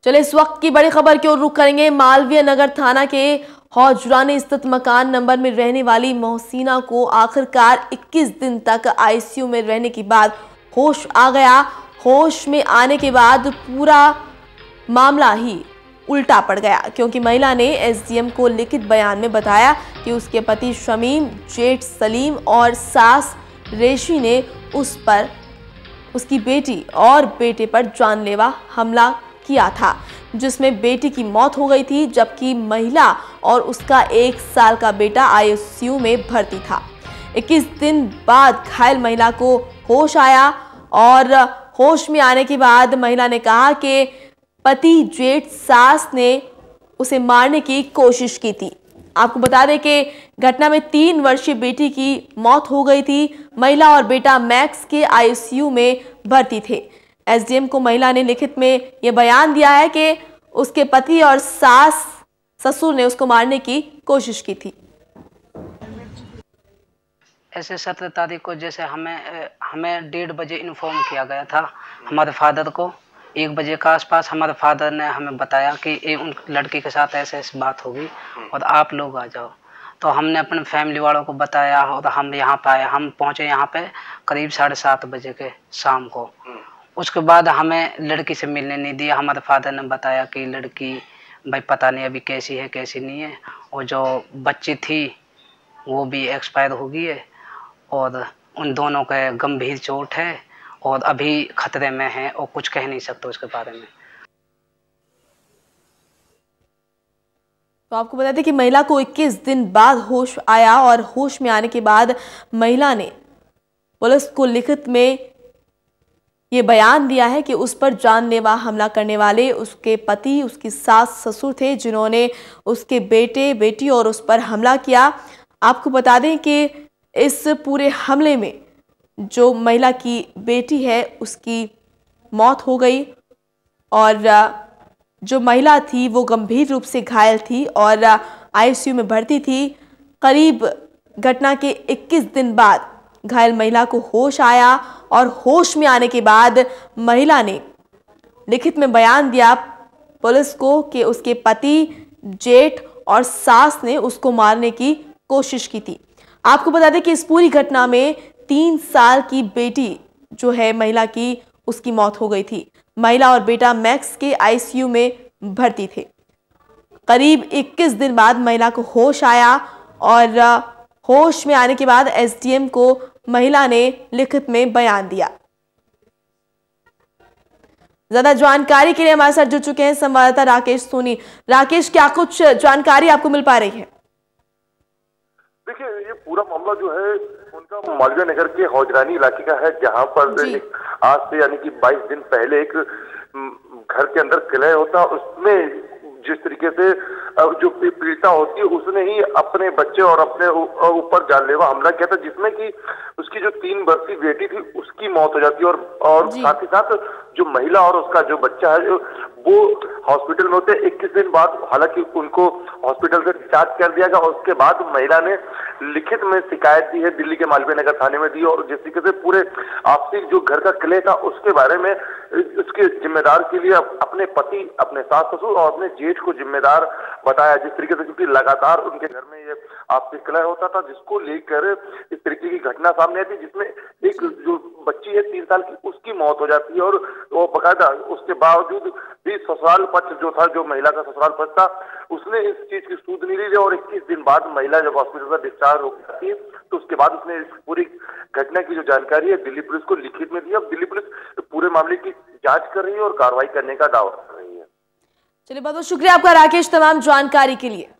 चले इस वक्त की बड़ी खबर की ओर रुख करेंगे। मालवीय नगर थाना के हौजरानी स्थित मकान नंबर में रहने वाली मोहसिना को आखिरकार 21 दिन तक आईसीयू में रहने के बाद होश आ गया। होश में आने के बाद पूरा मामला ही उल्टा पड़ गया, क्योंकि महिला ने एसडीएम को लिखित बयान में बताया कि उसके पति शमीम, जेठ सलीम और सास रेशी ने उस पर, उसकी बेटी और बेटे पर जानलेवा हमला किया था, जिसमें बेटी की मौत हो गई थी, जबकि महिला और उसका 1 साल का बेटा आईसीयू में भर्ती था। 21 दिन बाद घायल महिला को होश आया और होश में आने के बाद महिला ने कहा कि पति जेठ सास ने उसे मारने की कोशिश की थी। आपको बता दें कि घटना में 3 वर्षीय बेटी की मौत हो गई थी। महिला और बेटा मैक्स के आईसीयू में भर्ती थे। एसडीएम को महिला ने लिखित में यह बयान दिया है कि उसके पति और सास ससुर ने उसको मारने की कोशिश की थी। ऐसे 17 तारीख को जैसे हमें 1:30 बजे इन्फॉर्म किया गया था हमारे फादर को। 1 बजे के आसपास हमारे फादर ने हमें बताया कि उन लड़की के साथ ऐसे ऐसी बात होगी और आप लोग आ जाओ। तो हमने अपने फैमिली वालों को बताया और हम यहाँ पे आए। हम पहुँचे यहाँ पे करीब 7:30 बजे के शाम को। उसके बाद हमें लड़की से मिलने नहीं दिया। हमारे फादर ने बताया कि लड़की भाई पता नहीं अभी कैसी है कैसी नहीं है, और जो बच्ची थी वो भी एक्सपायर हो गई है और उन दोनों के गंभीर चोट है और अभी खतरे में है और कुछ कह नहीं सकते उसके बारे में। तो आपको बता दें कि महिला को 21 दिन बाद होश आया और होश में आने के बाद महिला ने पुलिस को लिखित में ये बयान दिया है कि उस पर जानलेवा हमला करने वाले उसके पति, उसकी सास ससुर थे, जिन्होंने उसके बेटे बेटी और उस पर हमला किया। आपको बता दें कि इस पूरे हमले में जो महिला की बेटी है उसकी मौत हो गई और जो महिला थी वो गंभीर रूप से घायल थी और आईसीयू में भर्ती थी। करीब घटना के 21 दिन बाद घायल महिला को होश आया और होश में आने के बाद महिला ने लिखित में बयान दिया पुलिस को कि उसके पति, जेठ और सास ने उसको मारने की कोशिश की थी। आपको बता दें कि इस पूरी घटना में 3 साल की बेटी जो है महिला की, उसकी मौत हो गई थी। महिला और बेटा मैक्स के आईसीयू में भर्ती थे। करीब 21 दिन बाद महिला को होश आया और होश में आने के बाद एसडीएम को महिला ने लिखित में बयान दिया। ज्यादा जानकारी के लिए हमारे साथ जुड़ चुके हैं संवाददाता राकेश सोनी। राकेश, क्या कुछ जानकारी आपको मिल पा रही है? देखिए, ये पूरा मामला जो है उनका मालवीय नगर के हौजरानी इलाके का है, जहां पर आज से यानी कि 22 दिन पहले एक घर के अंदर किला होता, उसमें जिस तरीके से जो पीड़िता होती है उसने ही अपने बच्चे और अपने ऊपर जानलेवा हमला किया था, जिसमें कि उसकी जो 3 वर्षीय बेटी थी उसकी मौत हो जाती है और साथ ही साथ जो महिला और उसका जो बच्चा है वो हॉस्पिटल में होते। 21 दिन बाद हालांकि उनको हॉस्पिटल से डिस्चार्ज कर दिया गया और उसके बाद महिला ने लिखित में शिकायत दी है, दिल्ली के मालवीय नगर थाने में दी और जिस तरीके से पूरे आपसी जो घर का किले था उसके बारे में उसके जिम्मेदार के लिए अपने पति, अपने सास ससुर और अपने जेठ को जिम्मेदार बताया, जिस तरीके से क्योंकि लगातार उनके घर में ये आपसी किला होता था, जिसको लेकर इस तरीके की घटना सामने आई थी, जिसमें एक जो बच्ची है 3 साल की उसकी मौत हो जाती है और वो बकायदा उसके बावजूद भी ससुराल पक्ष जो था, जो महिला का ससुराल पक्ष था, उसने इस चीज की सूद नहीं ली और 21 दिन बाद महिला जब हॉस्पिटल से डिस्चार्ज हो जाती है तो उसके बाद उसने इस पूरी घटना की जो जानकारी है दिल्ली पुलिस को लिखित में दी। अब दिल्ली पुलिस पूरे मामले की जांच कर रही है और कार्रवाई करने का दावा कर रही है। चलिए, बहुत बहुत शुक्रिया आपका राकेश तमाम जानकारी के लिए।